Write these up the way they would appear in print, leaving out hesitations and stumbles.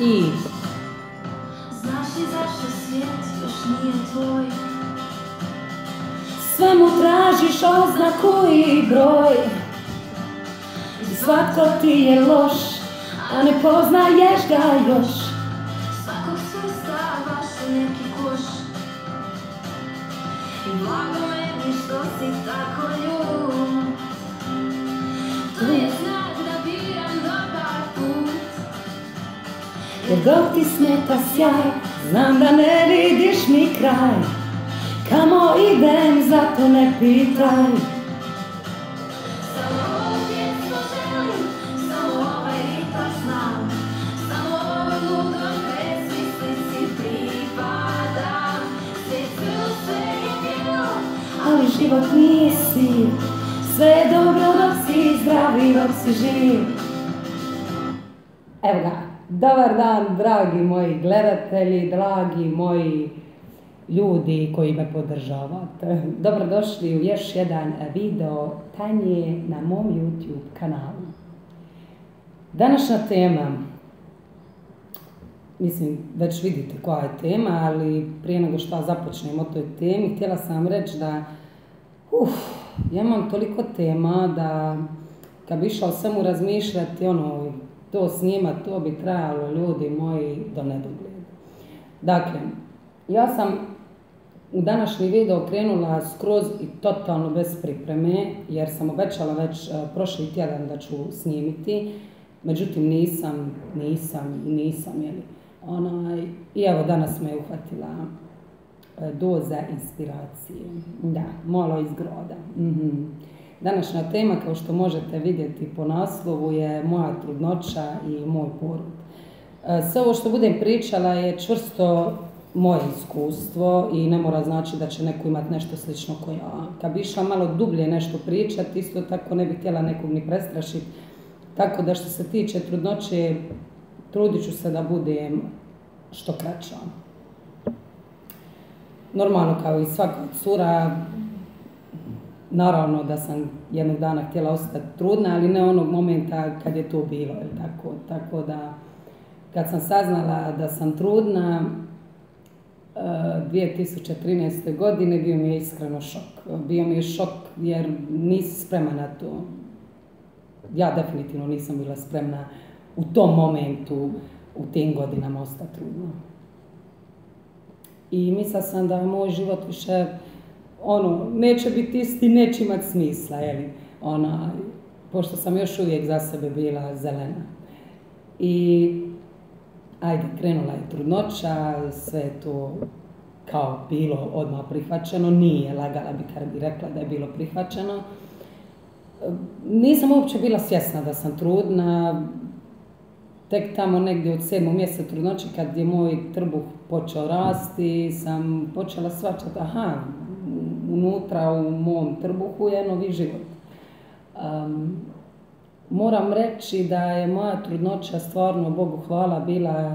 I znaš li zašto svijet još nije tvoj? sve mu tražiš oznaku i broj. I svatko ti je loš, a ne poznaješ ga još. Svakog svrstavaš u neki koš. I blago meni što si tako ljub. To je znak da biram dobar put. Jer god ti smeta sjaj, znam da ne vidiš mi kraj. Kamo idem, zato ne pitaj. Samo ovo pjesmo želim, samo ovaj ritam znam. Samo ovom ludom besmislici pripadam. Sve crno, sve je bilo, Ali život nije sir, sve je dobro dok si zdrav i dok si živ. Evo ga, dobar dan dragi moji gledatelji, dragi moji ljudi koji me podržavate. Dobrodošli u još jedan video Tanje na mom YouTube kanalu. Današnja tema, mislim već vidite koja je tema, ali prije nego što započnem o toj temi, htjela sam vam reći da ja imam toliko tema da kad bi išla o svemu razmišljati, to snima, to bi trajalo, ljudi moji, do nedogleda. Dakle, ja sam u današnji video krenula skroz i totalno bez pripreme, jer sam obećala već prošli tjedan da ću snimiti, međutim nisam, jeli. I evo danas me je uhvatila doza inspiracije, da, malo iz groda. Današnja tema, kao što možete vidjeti po naslovu, je moja trudnoća i moj porod. Sve ovo što budem pričala je čvrsto moje iskustvo i ne mora znači da će neko imati nešto slično kao ja. Kad bi išla malo dublje nešto pričati, isto tako ne bih htjela nekog ni prestrašiti. Tako da što se tiče trudnoće, trudit ću se da budem što kraća. Normalno kao i svaka cura, naravno da sam jednog dana htjela ostati trudna, ali ne onog momenta kad je to bilo. Tako da kad sam saznala da sam trudna, 2013. godine bio mi je iskreno šok. Bio mi je šok jer nisi spremna na to. Ja definitivno nisam bila spremna u tom momentu, u tim godinama ostati trudna. I mislila sam da moj život više neće biti isti, neće imati smisla, jeli? Pošto sam još uvijek za sebe bila zelena. I ajde, krenula je trudnoća, sve je to kao bilo odmah prihvaćeno, nije, lagala bi kad bi rekla da je bilo prihvaćeno. Nisam uopće bila svjesna da sam trudna, tek tamo negdje od 7. mjeseca trudnoće kad je moj trbuh počeo rasti, sam počela shvaćati, unutra u mom trbuhu je novi život. Moram reći da je moja trudnoća stvarno, Bogu hvala, bila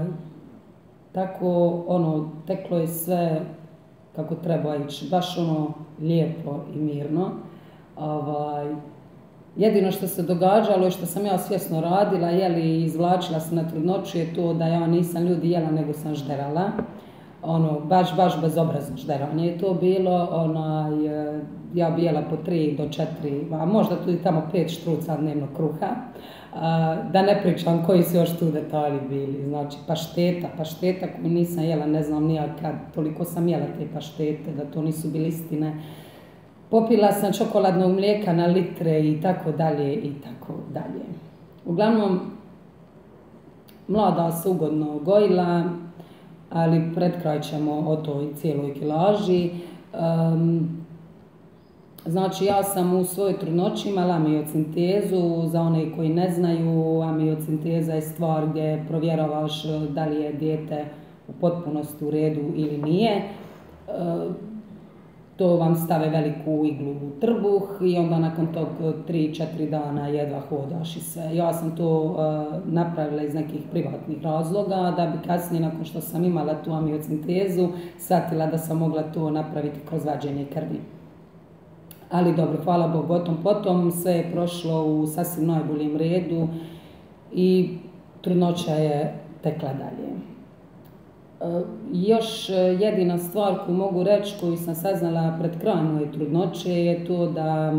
tako, teklo je sve kako treba ići, baš lijepo i mirno. Jedino što se događalo i što sam ja svjesno radila, izvlačila se na trudnoću, je to da ja nisam ljudi jela, nego sam žderala. Baš bezobrazno žderanje je to bilo, ja bi jela po 3 do 4, a možda tu i tamo 5 štruca dnevno kruha. Da ne pričam koji su još tu detalji bili, znači pašteta koju nisam jela, ne znam nija kad, toliko sam jela te paštete, da to nisu bile istine. Popila sam čokoladnog mlijeka na litre i tako dalje i tako dalje. Uglavnom, mlada se ugodno gojila, ali pred kraj ćemo o toj cijeloj kilaži. Znači, ja sam u svojoj trudnoći imala amiocentezu. Za one koji ne znaju, amiocenteza je stvar gdje provjeravaš da li je dijete u potpunosti u redu ili nije. To vam stave veliku iglu u trbuh i onda nakon tog 3-4 dana jedva hodaš i sve. Ja sam to napravila iz nekih privatnih razloga, da bi kasnije, nakon što sam imala tu amiocentezu, shvatila da sam mogla to napraviti kroz vađenje krvi. Ali dobro, hvala Bogu, o tom potom sve je prošlo u sasvim najboljem redu i trudnoća je tekla dalje. Još jedina stvar koju mogu reći, koju sam saznala pred krajem moje trudnoće, je to da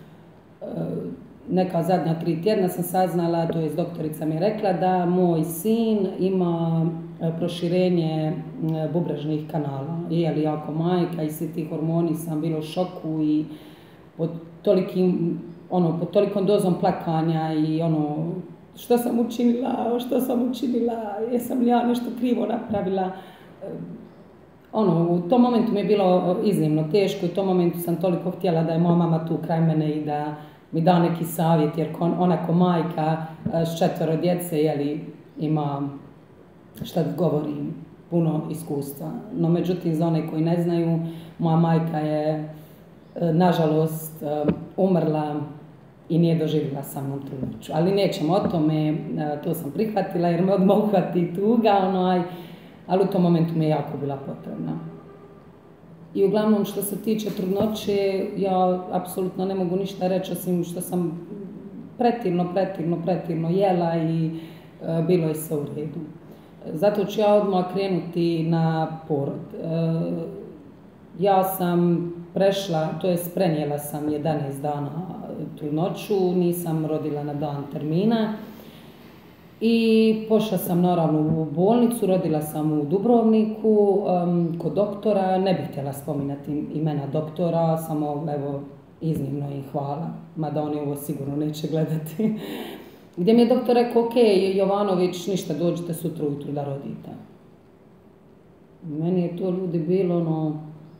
neka zadnja 3 tjedna sam saznala, to jest doktorica mi je rekla, da moj sin ima proširenje bubrežnih kanala. Je li jako majka i svi ti hormoni, sam bila u šoku i pod tolikom dozom plakanja i što sam učinila, jesam li ja nešto krivo napravila. U tom momentu mi je bilo iznimno teško i u tom momentu sam toliko htjela da je moja mama tu kraj mene i da mi da neki savjet, jer ona ko majka s 4 djece, ima, šta govorim, puno iskustva. No međutim, za one koji ne znaju, moja majka je, nažalost, umrla i nije doživjela sa mnom trudnoću. Ali nećemo o tome, to sam prihvatila jer me odmah uhvati tuga, ali u tom momentu mi je jako bila potrebna. I uglavnom, što se tiče trudnoće, ja apsolutno ne mogu ništa reći, osim što sam pretirno jela i bilo je sve u redu. Zato ću ja odmah krenuti na porod. Ja sam prenijela sam 11 dana trudnoću, nisam rodila na dan termina. I pošla sam naravno u bolnicu, rodila sam u Dubrovniku kod doktora, ne bih htjela spominjati imena doktora, samo evo iznimno im hvala, mada oni ovo sigurno neće gledati. Gdje mi je doktor rekao, ok, Jovanović, ništa, dođite sutra ujutro da rodite. Meni je to ljudi bilo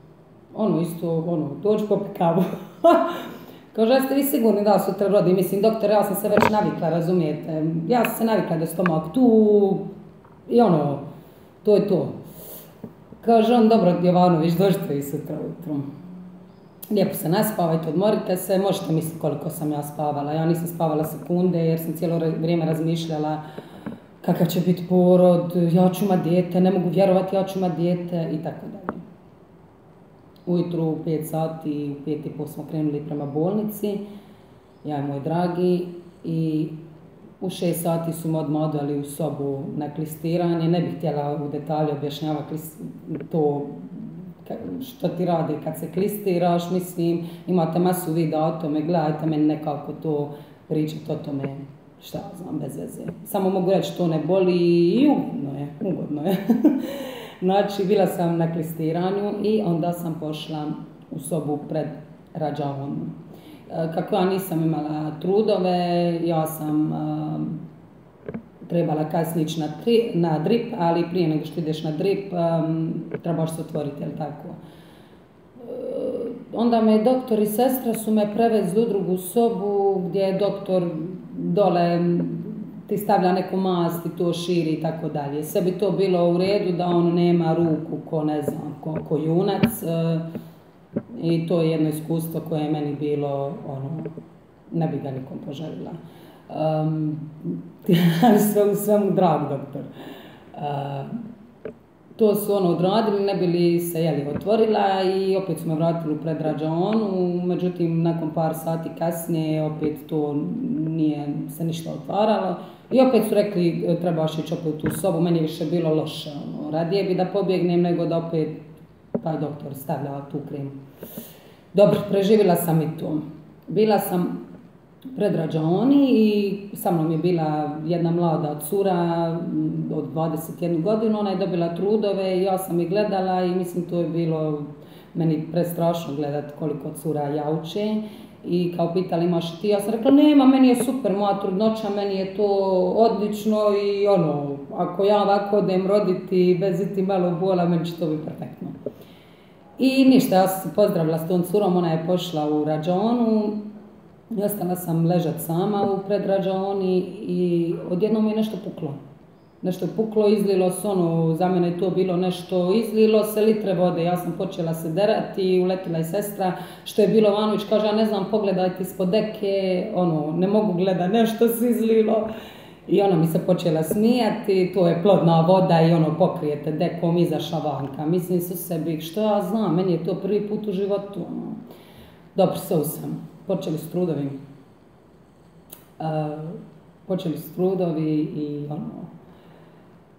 dođi popiti kavu. Kaže, jeste vi sigurni da sutra rodi? Mislim, doktore, ja sam se već navikla, razumijete. Ja sam se navikla da je stomak tu i to je to. Kaže on, dobro, Jovanović, dođite vi sutra ujutro. Lijepo se naspavajte, odmorite se, možete misliti koliko sam ja spavala. Ja nisam spavala sekunde jer sam cijelo vrijeme razmišljala kakav će biti porod, ja ću imati dijete, ne mogu vjerovati, ja ću imati dijete i tako dalje. Ujutru u 5 sati, u 5:30 smo krenuli prema bolnici, ja i moj dragi, i u 6 sati su me odmah odveli u sobu na klistiranje. Ne bih htjela u detalje objašnjavati to što ti radi kad se klistiraš, mislim, imate masu videa o tome, gledajte meni nekako to pričati o tome, šta znam, bez veze. Samo mogu reći to ne boli i ugodno je. Znači, bila sam na klistiranju i onda sam pošla u sobu pred rađavom. Kako ja nisam imala trudove, ja sam trebala kasnije ići na drip, ali prije nego što ideš na drip, trebaš se otvoriti, jel tako? Onda me doktor i sestra su me prevezli u drugu sobu gdje je doktor dole ti stavlja neku mast i to širi i tako dalje. Sve bi to bilo u redu da on nema ruku ko junac, i to je jedno iskustvo koje je meni bilo, ne bi ga nikom poželjela. Sve u svemu drag doktor. To su odradili, ne bi li se otvorila i opet su me vratili u predrađaonu, međutim nakon par sati kasnije opet to nije se ništa otvaralo i opet su rekli trebaš ići opet u tu sobu, meni je više bilo loše, radije bi da pobjegnem nego da opet taj doktor stavlja tu kremu. Dobro, preživjela sam i to. Bila sam predrađaoni i sa mnom je bila jedna mlada cura od 21 godinu, ona je dobila trudove i ja sam ih gledala i mislim to je bilo meni prestrašno gledati koliko cura jauče i kao pitali imaš ti, ja sam rekla nema, meni je super moja trudnoća, meni je to odlično i ako ja ovako odem roditi bez iti malo bola, meni će to biti perfektno. I ništa, ja sam se pozdravila s tom curom, ona je pošla u rađaonu. I ostala sam ležat sama u predrađaoni i odjednom je nešto puklo. Nešto je puklo, izlilo se za mene je to bilo nešto, izlilo se litre vode, ja sam počela se derati, uletila i sestra, što je bilo Vanović, kaže, ja ne znam, pogledajte ispod deke, ne mogu gledati, nešto se izlilo. I ona mi se počela smijati, to je plodna voda i pokrijete dekom, izašla vanka. Mislim su sebi, što ja znam, meni je to prvi put u životu. Dobro, sve sam. Počeli su trudovi. Počeli su trudovi i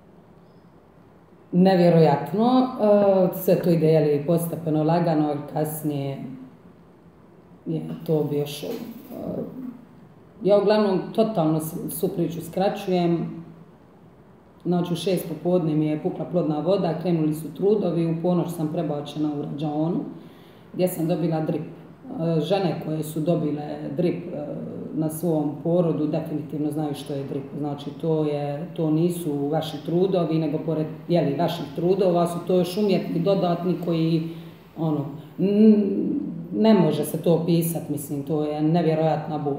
nevjerojatno. Sve to ide jeli, postepeno, lagano, kasnije je to bio šov. Ja uglavnom totalno svu priču skraćujem. Znači u 6 popodne mi je pukla plodna voda, krenuli su trudovi, u ponoć sam prebačena u rađaonu gdje sam dobila drip. Žene koje su dobile drip na svom porodu definitivno znaju što je drip. Znači to nisu vaši trudovi, nego pored vaših trudova su to još umjetni dodatni koji ne može se to opisati, mislim, to je nevjerojatna bol.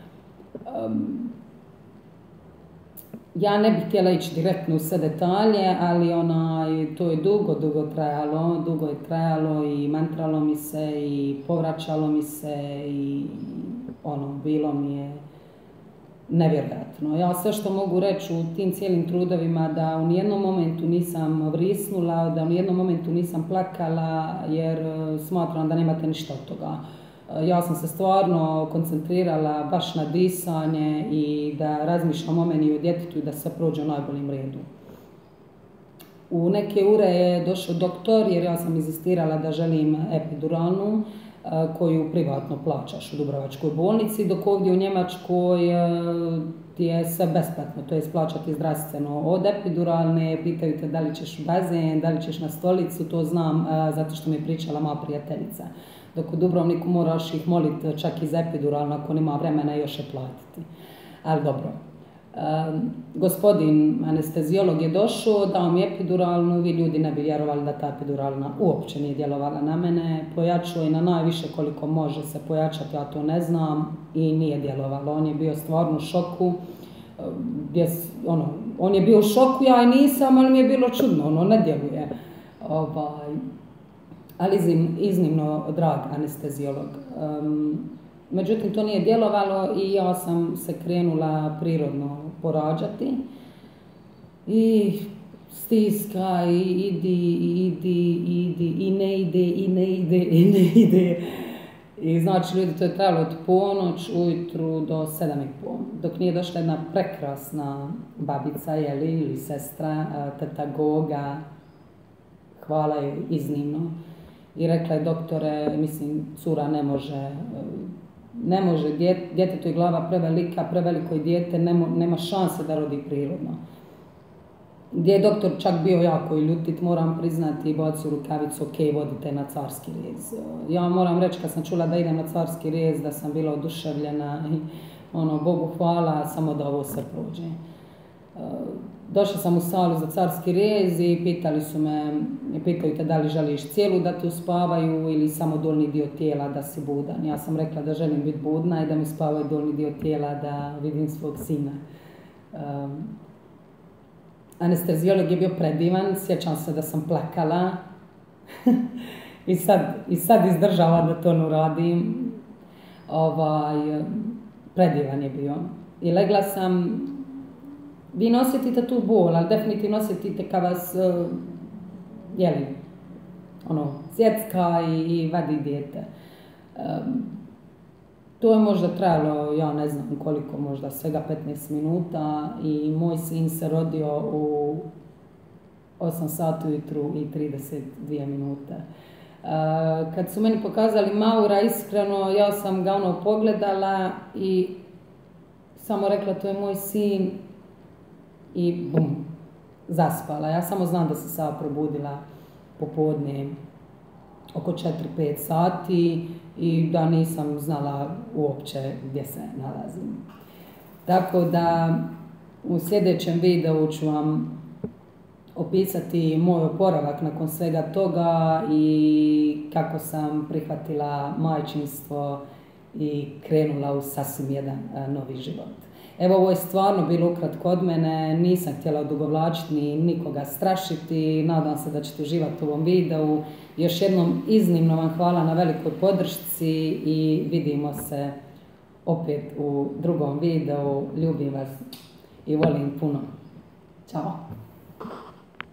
Ja ne bih htjela ići direktno u sve detalje, ali to je dugo trajalo i mantralo mi se i povraćalo mi se i bilo mi je nevjerojatno. Ja sve što mogu reći u tim cijelim trudovima da u nijednom momentu nisam vrisnula, da u nijednom momentu nisam plakala jer smatram da nemate ništa od toga. Ja sam se stvarno koncentrirala baš na disanje i da razmišljam o meni i o djetetu i da se prođe u najboljem redu. U neke ure je došao doktor jer ja sam inzistirala da želim epiduralnu koju privatno plaćaš u Dubrovačkoj bolnici, dok ovdje u Njemačkoj ti je sve besplatno, to je plaćati zdravstveno. Od epiduralne pitaju te da li ćeš u bazen, da li ćeš na stolicu, to znam zato što mi je pričala moja prijateljica. Dok u Dubrovniku moraš ih moliti čak i za epiduralno ako nema vremena još je platiti. Ali dobro. Gospodin anesteziolog je došao, dao mi epiduralnu, vi ljudi ne bi vjerovali da ta epiduralna uopće nije djelovala na mene. Pojačao je na najviše koliko može se pojačati, ja to ne znam i nije djelovalo. On je bio stvarno u šoku. On je bio u šoku, ja i nisam, ali mi je bilo čudno, ne djeluje. Ali iznimno drag anesteziolog. Međutim, to nije djelovalo i ja sam se krenula prirodno porađati. I stiska, i idi, i ne ide. I znači, ljudi, to je trajalo od ponoć ujutru do 7:30. Dok nije došla jedna prekrasna babica, ili sestra, teta Goga, hvala joj iznimno. I rekla je, doktore, mislim, cura ne može, djetetu je glava prevelika, preveliko je dijete, nema šanse da rodi prirodno. Gdje je doktor čak bio jako i ljutit, moram priznati, i bacio rukavicu, ok, vodite na carski rez. Ja moram reći, kad sam čula da idem na carski rez, da sam bila oduševljena i Bogu hvala, samo da ovo sve prođe. Došla sam u salu za carski rez i pitaju te da li želiš cijelu da te uspavaju ili samo dolni dio tijela da si budan. Ja sam rekla da želim biti budna i da mi spavaju dolni dio tijela da vidim svog sina. Anesteziolog je bio predivan, sjećam se da sam plakala i sad izdržava da to ne uradim. Predivan je bio. I legla sam. Vi ne osjetite tu bol, ali definitivno osjetite kad vas, sjecka i vadi dijete. To je možda trajalo, ja ne znam koliko, možda svega 15 minuta i moj sin se rodio u 8 sati ujutru i 32 minute. Kad su meni pokazali Maura, iskreno, ja sam ga pogledala i samo rekla to je moj sin. I bum, zaspala. Ja samo znam da sam se probudila popodne oko 4-5 sati i da nisam znala uopće gdje se nalazim. Tako da u sljedećem videu ću vam opisati moj oporavak nakon svega toga i kako sam prihvatila majčinstvo i krenula u sasvim jedan novi život. Evo, ovo je stvarno bilo ukratko od mene, nisam htjela odugovlačiti ni nikoga strašiti, nadam se da ćete uživati u ovom videu. Još jednom iznimno vam hvala na velikoj podršci i vidimo se opet u drugom videu. Ljubim vas i volim puno. Ćao!